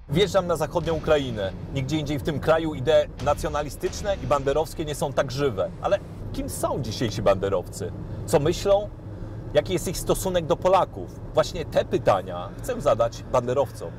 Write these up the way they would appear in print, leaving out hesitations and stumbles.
Wjeżdżam na zachodnią Ukrainę. Nigdzie indziej w tym kraju idee nacjonalistyczne i banderowskie nie są tak żywe. Ale kim są dzisiejsi banderowcy? Co myślą? Jaki jest ich stosunek do Polaków? Właśnie te pytania chcę zadać banderowcom.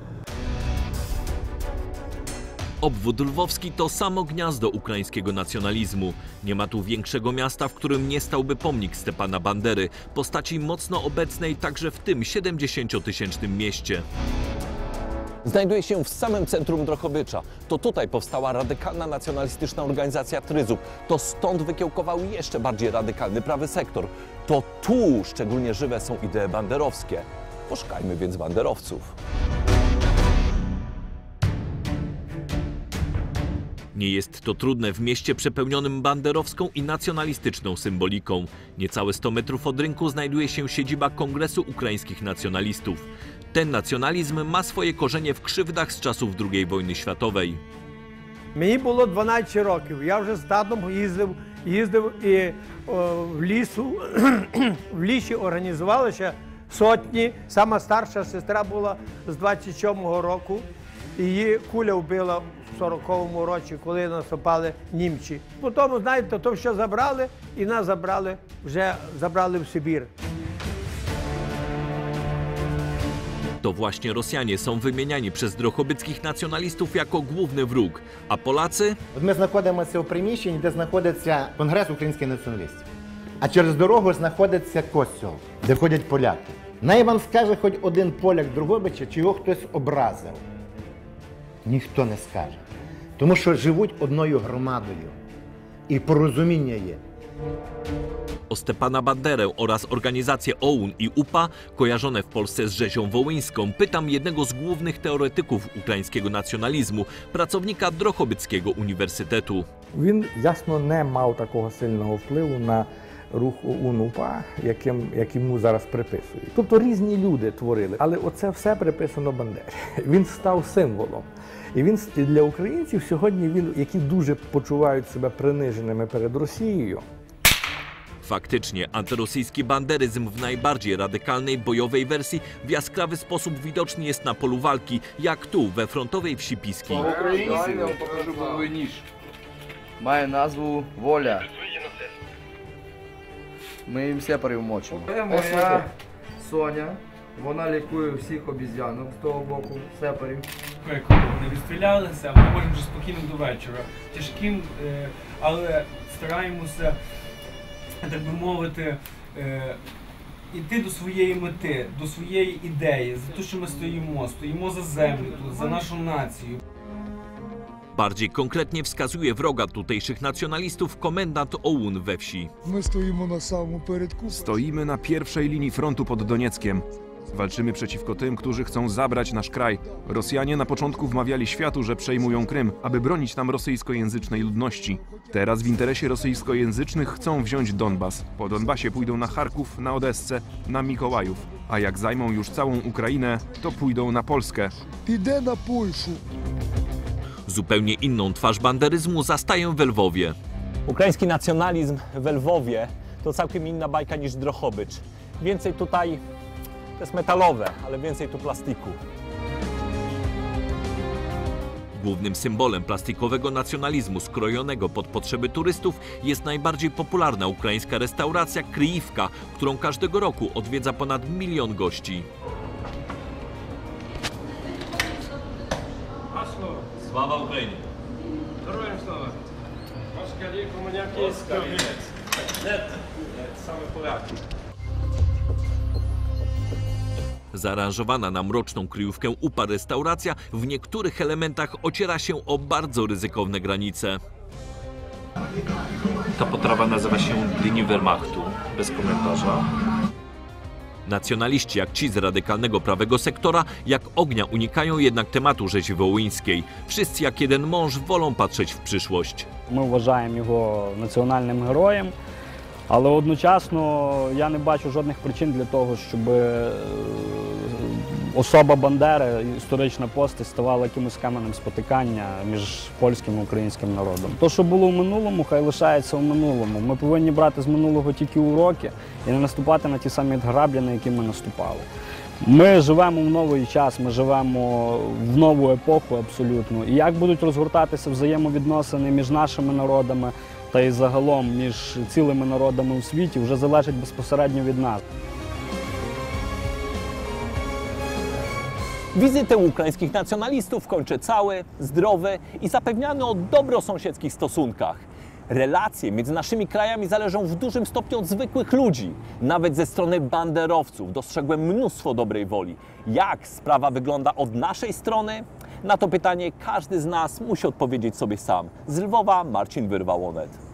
Obwód lwowski to samo gniazdo ukraińskiego nacjonalizmu. Nie ma tu większego miasta, w którym nie stałby pomnik Stepana Bandery, postaci mocno obecnej także w tym 70-tysięcznym mieście. Znajduje się w samym centrum Drohobycza. To tutaj powstała radykalna nacjonalistyczna organizacja Tryzub. To stąd wykiełkował jeszcze bardziej radykalny prawy sektor. To tu szczególnie żywe są idee banderowskie. Poszukajmy więc banderowców. Nie jest to trudne w mieście przepełnionym banderowską i nacjonalistyczną symboliką. Niecałe 100 metrów od rynku znajduje się siedziba Kongresu Ukraińskich Nacjonalistów. Ten nacjonalizm ma swoje korzenie w krzywdach z czasów II wojny światowej. Мені було 12 років. Я вже з татом їздив і в лісі організували ще сотні. Сама старша сестра була з 27-го року. Її куля вбила в 40-му році, коли наступали німці. Потім, знаєте, то що забрали, і нас забрали в Сибір. To właśnie Rosjanie są wymieniani przez drohobyckich nacjonalistów jako główny wróg, a Polacy? Ми знаходимося у приміщенні, де знаходиться Конгрес українських націоналістів. А через дорогу знаходиться костьол, де входять поляки. Най вам скаже хоч один поляк Дрогобича, чи його хтось образив. Ніхто не скаже. Тому що живуть одною громадою. І порозуміння є. O Stepana Banderę oraz organizację OUN i UPA, kojarzone w Polsce z rzezią wołyńską, pytam jednego z głównych teoretyków ukraińskiego nacjonalizmu, pracownika Drohobyckiego Uniwersytetu. Він, ясно, не мав такого сильного впливу на рух ОУН-УПА, як йому зараз приписують. Тобто різні люди творили, але оце все приписано Бандері. Він став символом. І він для українців сьогодні, які дуже почувають себе приниженими перед Росією. Faktycznie, antyrosyjski banderyzm w najbardziej radykalnej bojowej wersji w jaskrawy sposób widoczny jest na polu walki, jak tu, we frontowej wsi Piskiej. Давайте я вам покажу бойовий ніж. Має назву «Воля». Ми їм сепарів мочимо. Це моя Соня. Вона лікує всіх обіз'янок з того боку, сепарів. Коли вони відстрілялися, ми можемо вже спокійно до вечора. Тяжким, але стараємося, так би мовити, йти до своєї мети, до своєї ідеї, за те, що ми стоїмо за землю, за нашу націю. Bardziej konkretnie wskazuje wroga tutejszych nacjonalistów komendant OUN we wsi. Stoimy na pierwszej linii frontu pod Donieckiem. Walczymy przeciwko tym, którzy chcą zabrać nasz kraj. Rosjanie na początku wmawiali światu, że przejmują Krym, aby bronić tam rosyjskojęzycznej ludności. Teraz w interesie rosyjskojęzycznych chcą wziąć Donbas. Po Donbasie pójdą na Charków, na Odessę, na Mikołajów. A jak zajmą już całą Ukrainę, to pójdą na Polskę. Idę na Polskę. Zupełnie inną twarz banderyzmu zastaję w Lwowie. Ukraiński nacjonalizm w Lwowie to całkiem inna bajka niż Drohobycz. Więcej tutaj, to jest metalowe, ale więcej tu plastiku. Głównym symbolem plastikowego nacjonalizmu skrojonego pod potrzeby turystów jest najbardziej popularna ukraińska restauracja Kryjówka, którą każdego roku odwiedza ponad 1 milion gości. Sława Ukrainie! Героям слава! Ваш коллег у меня есть Нет, same Polaki. Zaaranżowana na mroczną kryjówkę UPA restauracja w niektórych elementach ociera się o bardzo ryzykowne granice. Ta potrawa nazywa się dni Wehrmachtu, bez komentarza. Nacjonaliści, jak ci z radykalnego prawego sektora, jak ognia unikają jednak tematu rzezi wołyńskiej. Wszyscy jak jeden mąż wolą patrzeć w przyszłość. Ми вважаємо його національним героєм, але одночасно я не бачу жодних причин для того, щоб особа Бандери, історична постать, ставала якимось каменем спотикання між польським і українським народом. То, що було в минулому, хай лишається в минулому. Ми повинні брати з минулого тільки уроки і не наступати на ті самі граблі, на які ми наступали. Ми живемо в новий час, ми живемо в нову епоху абсолютно. І як будуть розгортатися взаємовідносини між нашими народами та й загалом між цілими народами у світі, вже залежить безпосередньо від нас. Wizytę ukraińskich nacjonalistów kończy cały, zdrowy i zapewniany o dobrosąsiedzkich stosunkach. Relacje między naszymi krajami zależą w dużym stopniu od zwykłych ludzi. Nawet ze strony banderowców dostrzegłem mnóstwo dobrej woli. Jak sprawa wygląda od naszej strony? Na to pytanie każdy z nas musi odpowiedzieć sobie sam. Z Lwowa Marcin Wyrwa, Onet.